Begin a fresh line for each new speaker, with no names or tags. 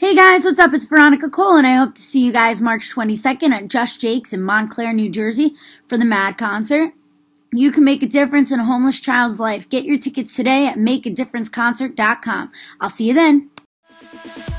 Hey guys, what's up? It's Veronica Cole, and I hope to see you guys March 22nd at Just Jake's in Montclair, New Jersey for the MAD concert. You can make a difference in a homeless child's life. Get your tickets today at makeadifferenceconcert.com. I'll see you then.